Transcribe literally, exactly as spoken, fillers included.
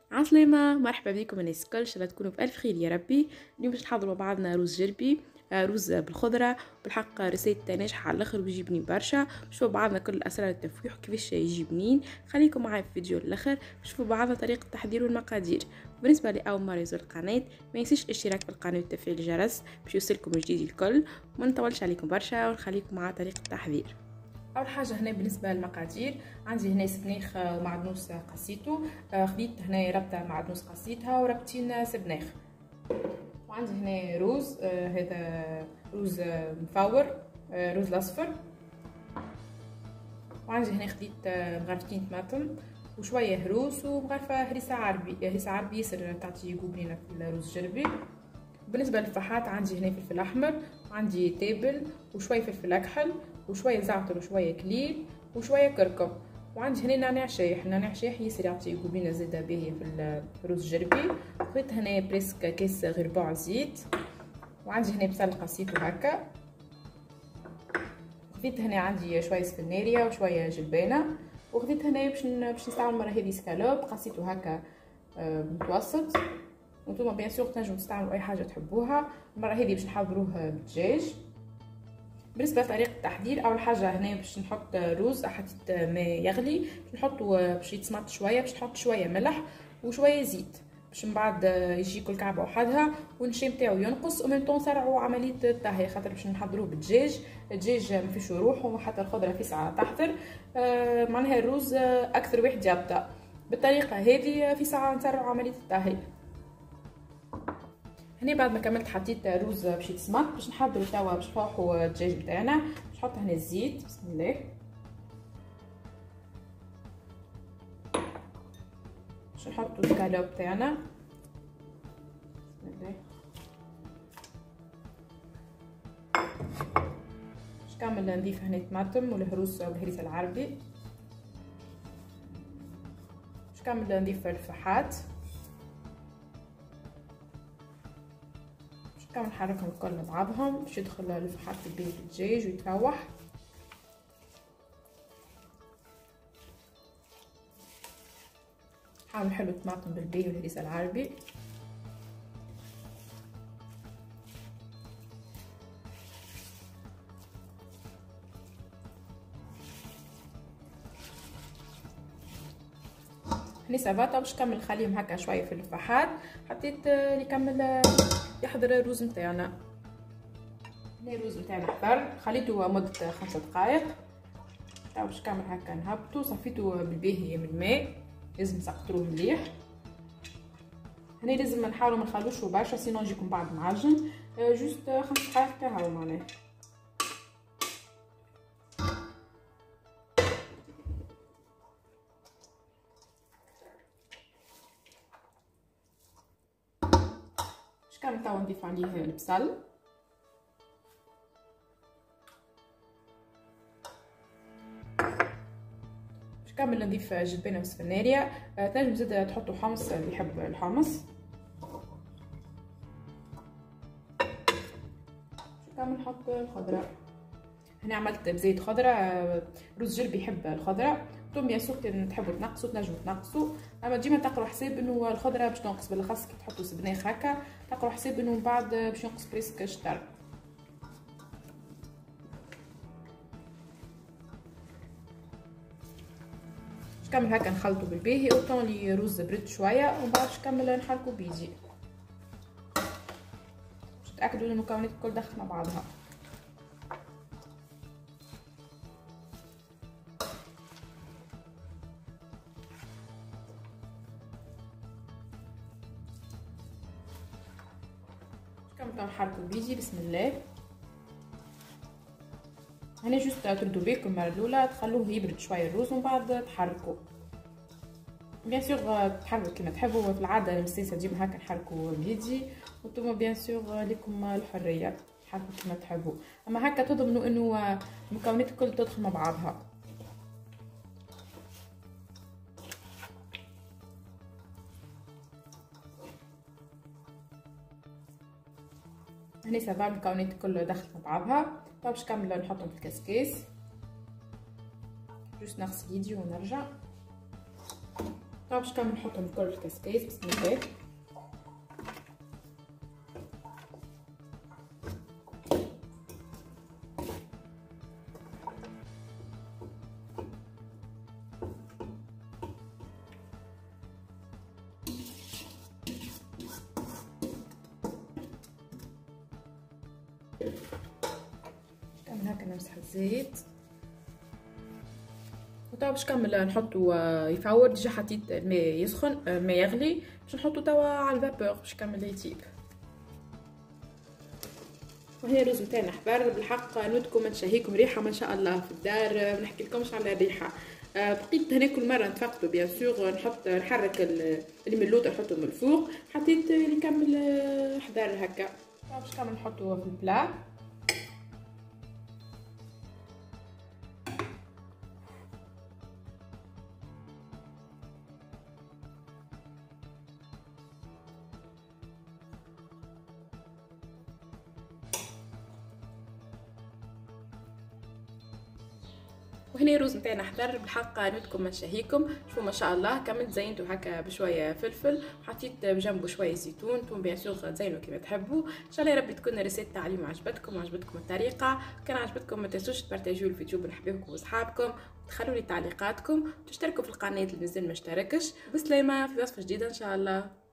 عسلامة، مرحبا بكم الناس الكل. ان شاء الله تكونوا بألف خير يا ربي. اليوم باش نحضروا مع بعضنا رز جربي، آه، رز بالخضرة. بالحق ريسيت ناجحة على الاخر ويجي بنين برشا. نشوفوا بعضنا كل اسرار التفويح وكيفاش يجي بنين. خليكم معايا في الفيديو للاخر نشوفوا بعضنا طريقة التحضير والمقادير. بالنسبة لأول مرة يزور القناة ما ينسيش الاشتراك في القناة وتفعيل الجرس باش يوصلكم جديد الكل، وما نطولش عليكم برشا ونخليكم مع طريقة التحضير. اول حاجه هنا بالنسبه للمقادير عندي هنا سبنيخ ومعدنوس قصيته. خديت هنا ربطه معدنوس قصيتها وربطين سبنيخ. وعندي هنا روز، هذا روز مفور، روز الاصفر. وعندي هنا خديت مغرفتين طماطم وشويه هروس ومغرفه هريسه عربي. هريسه عربي ياسر تعطي قبلينه في الرز الجربي. بالنسبه للفحات عندي هنا فلفل احمر وعندي تابل وشويه فلفل اكحل وشويه زعتر وشويه كليل وشويه كركم. وعندي هنا نعناع شايح. نعناع شايح ياسر يعطي قبلينه زاده باهيه في الرز الجربي. خديت هنا بريسك كيس غير ربع زيت. وعندي هنا بصل قصيته هكا. خديت هنا عندي شويه سفناريه وشويه جلبانه. وخديت هنا باش باش نستعمل المره هذه سكالوب قصيته هكا متوسط. وانتم بيان سور تنجموا تستعملوا اي حاجه تحبوها. المره هذه باش نحضروه بالدجاج. بالنسبه لطريقه التحضير اول حاجه هنا باش نحط روز، حطيت ماء يغلي باش نحطوا باش يتسمط شويه، باش نحط شويه ملح وشويه زيت باش من بعد يجي كل كعبه وحدها والنشا نتاعو ينقص. ومن طون نسرعوا عمليه الطهي خاطر باش نحضروه بالدجاج. الدجاج ما فيش روح وحتى الخضره في ساعه تحضر. آه معناها الروز اكثر واحد يبطأ. بالطريقه هذه في ساعه نسرعوا عمليه الطهي. هنا بعد ما كملت حطيت روز باش يتسمط. باش نحضروا توا باش نفوحوا الدجاج بتاعنا. باش نحط هنا الزيت بسم الله. باش نحطوا السكالوب تاعنا بسم الله. باش كامل نضيف هنا طماطم والهروس والهريسه العربي. باش كامل نضيف الفحات. كامل نحركهم الكل مع بعضهم باش يدخل الفحات في الدجاج ويتفوح. حاول نحلو الطماطم بالبي والهريسه العربي. هني سافاتا باش نكمل نخليهم هكا شويه في الفحات. حطيت اللي يكمل يحضر الرز نتاعنا. هنا الرز نتاعنا حضر خليته مده خمسة دقائق. تاو باش كامل هكا نهبطو. صفيتو بالباهي من الماء لازم نسقطروه مليح. هنا لازم نحاولوا ما نخلوشو برشا سينو يجيكم بعد معجن. جوست خمس دقائق كهو معناها. كامل توا نضيف عليه البصل. باش كامل نضيف جلبانه وسفناريه. تنجم زاده تحطوا حمص اللي يحب الحمص. باش كامل نحط الخضره. هنا عملت بزيت خضره. رز جربي يحب الخضره. انتم بيان سور تحبوا تنقصوا تنجموا تنقصوا، اما ديما تقروا حساب انه الخضره باش تنقص. بالاخص كي تحطوا سبناخ هكا تقروا حساب انه من بعد باش ينقص بريسك شطر. باش كمل هكا نخلطوا بالباهي اوطون لي رز برد شويه ومن بعد باش كمل نحركوا بيدي باش تاكدوا ان المكونات الكل دخلت مع بعضها. كمل نحركوا بيدي بسم الله. هنا جوست تردوا بالكم المره الاولى تخلوه يبرد شويه الرز ومن بعد تحركوا. بيان سور تحركوا كما تحبوا. في العاده المسيسه ديما هكا نحركوا بيدي وانتم بيان سور لكم الحريه تحركوا كما تحبوا. اما هكا تضمنوا انه المكونات الكل تدخل مع بعضها. هنا سافا المكونات الكل دخلت مع بعضها. طيب باش كامل نحطهم في الكاسكاس. جوست نغسل يدي ونرجع. طبعا باش كامل نحطهم كل الكسكيس بسم الله. كامل هكا نمسح الزيت. وتوا باش كمل نحطو يفور. ديجا حطيت الماء يسخن، الماء يغلي باش نحطو توا على الفابور باش كمل يطيب. وهنا الرز نتاعنا حبار بالحق نودكم نشهيكم ريحه ما شاء الله في الدار، ما نحكي لكمش على الريحه. بقيت هنا كل مره نتفقدوا بيان سور نحط نحرك اللي من اللوطه نحطه من الفوق. حطيت نكمل حبار هكا باش كمل نحطو في البلا. وهنا الرز نتاعنا حضر بالحق نودكم من شهيكم. شوفوا ما شاء الله كملت زينته هكا بشويه فلفل، وحطيت بجنبه شويه زيتون ثوم بيان سور تزينوا كيما تحبوا. ان شاء الله يا ربي تكون ريسيت تعليم عجبتكم وعجبتكم الطريقه. كان عجبتكم ما تنسوش تبارطاجيو الفيديو بين حبايبكم واصحابكم، وتخلوا لي تعليقاتكم، وتشتركوا في القناه اللي مازال ما اشتركش. بسلامه في وصفه جديده ان شاء الله.